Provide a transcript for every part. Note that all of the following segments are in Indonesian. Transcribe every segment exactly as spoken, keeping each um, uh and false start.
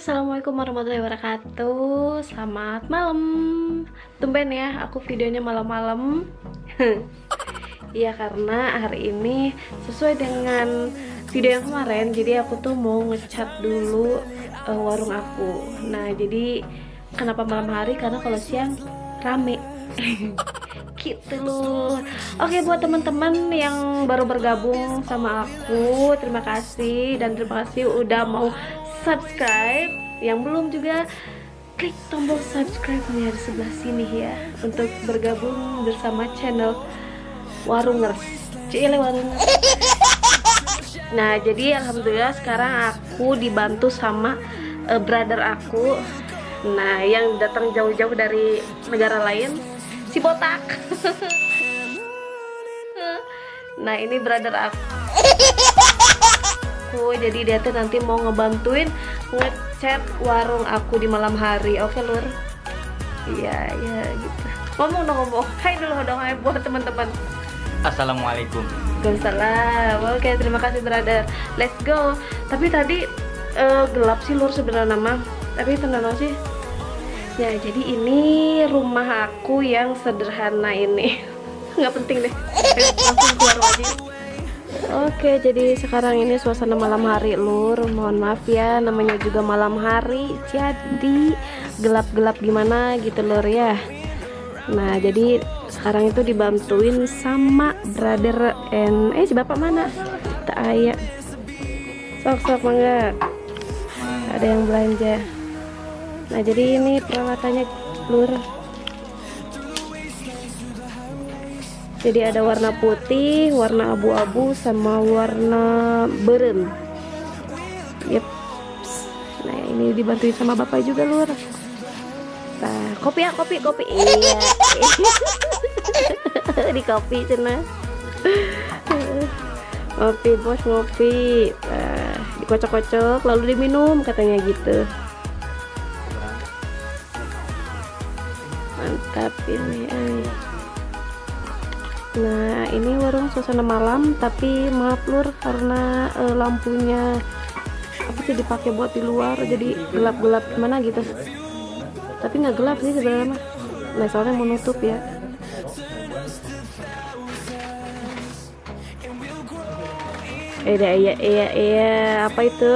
Assalamualaikum warahmatullahi wabarakatuh. Selamat malam. Tumben ya aku videonya malam-malam. Iya, karena hari ini sesuai dengan video yang kemarin. Jadi aku tuh mau ngecat dulu uh, warung aku. Nah, jadi kenapa malam hari? Karena kalau siang rame. Gitu loh. Oke, buat teman-teman yang baru bergabung sama aku, terima kasih, dan terima kasih udah mau subscribe. Yang belum juga klik tombol subscribe-nya di sebelah sini ya, untuk bergabung bersama channel Warungers. Cile Warungers. Nah, jadi alhamdulillah sekarang aku dibantu sama uh, brother aku. Nah, yang datang jauh-jauh dari negara lain, si botak. Nah, ini brother aku. Jadi dia tuh nanti mau ngebantuin ngecat warung aku di malam hari. Oke lur? Iya, ya gitu. Ngomong dong, ngomong. Hai dulu dong, hai buat teman-teman. Assalamualaikum. Waalaikumsalam. Oke, terima kasih brother. Let's go. Tapi tadi uh, gelap sih lur sebenarnya nama. Tapi tenang sih. Ya, jadi ini rumah aku yang sederhana ini. Nggak penting deh. Langsung keluar aja. Oke, jadi sekarang ini suasana malam hari lur. Mohon maaf ya, namanya juga malam hari, jadi gelap-gelap gimana gitu lur ya. Nah, jadi sekarang itu dibantuin sama brother and eh si bapak mana? Tak aya. Sok-sok mangga. Ada yang belanja. Nah, jadi ini peralatannya lur. Jadi ada warna putih, warna abu-abu, sama warna beren. Yep. Nah, ini dibantuin sama bapak juga lur. Nah, kopi ya, kopi, kopi. Iya. Di kopi cina. Ngopi bos, ngopi. Nah, dikocok-kocok lalu diminum katanya gitu. Mantap ini. Ay. Nah, ini warung suasana malam, tapi maaf lur karena uh, lampunya apa sih dipakai buat di luar, jadi gelap-gelap gimana gitu. Tapi nggak gelap sih sebenarnya mah. Nah, soalnya mau nutup ya. Eh, iya iya iya apa itu?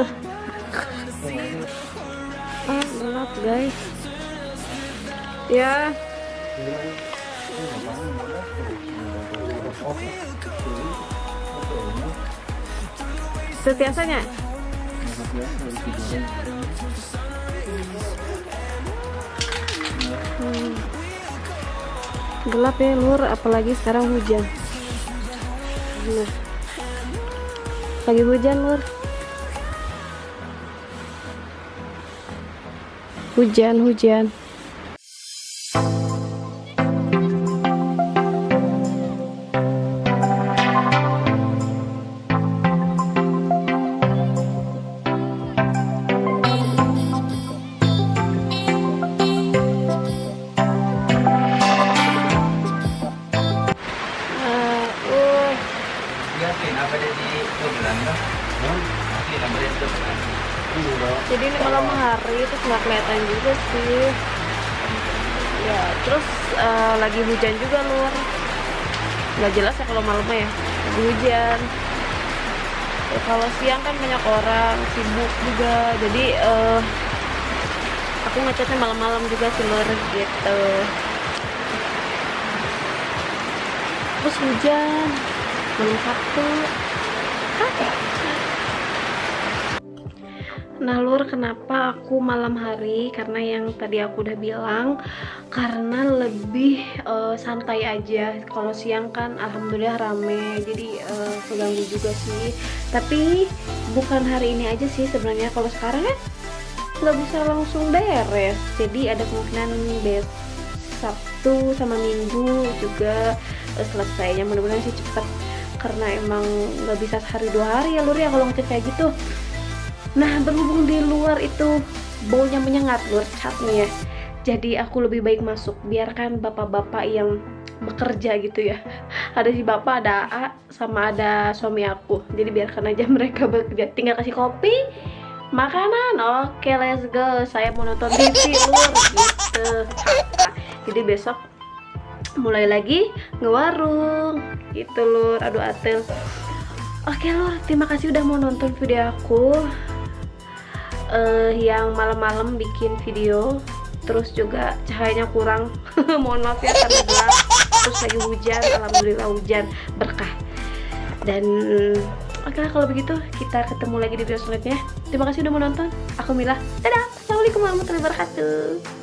Ah, gelap guys. Ya. Setiasanya hmm. Gelap ya lur, apalagi sekarang hujan. Nah, lagi hujan lur, hujan hujan. Jadi ini malam hari itu nggak kelihatan juga sih. Ya, terus uh, lagi hujan juga lur. Nggak jelas ya kalau malamnya ya. Lagi hujan. Ya, kalau siang kan banyak orang sibuk juga. Jadi uh, aku ngecatnya malam-malam juga sih lur gitu. Terus hujan malam Sabtu. Nah lur, kenapa aku malam hari? Karena yang tadi aku udah bilang, karena lebih uh, santai aja. Kalau siang kan alhamdulillah rame, jadi uh, keganggu juga sih. Tapi bukan hari ini aja sih sebenarnya. Kalau sekarang kan nggak bisa langsung beres, jadi ada kemungkinan besok Sabtu sama Minggu juga uh, selesainya. Mudah-mudahan sih cepet, karena emang nggak bisa sehari dua hari ya lur ya kalau ngecat kayak gitu. Nah, berhubung di luar itu baunya menyengat lur catnya, jadi aku lebih baik masuk, biarkan bapak-bapak yang bekerja gitu ya. Ada si bapak, ada A, sama ada suami aku. Jadi biarkan aja mereka bekerja, tinggal kasih kopi, makanan. Oke, let's go. Saya mau nonton T V lur gitu. Jadi besok mulai lagi ngewarung gitu lur. Aduh atel. Oke lur, terima kasih udah mau nonton video aku uh, yang malam-malam bikin video. Terus juga cahayanya kurang. Mohon maaf ya karena gelap. Terus lagi hujan, alhamdulillah hujan berkah. Dan oke lah kalau begitu kita ketemu lagi di video selanjutnya. Terima kasih udah menonton. Aku Mila. Dadah. Assalamualaikum warahmatullahi wabarakatuh.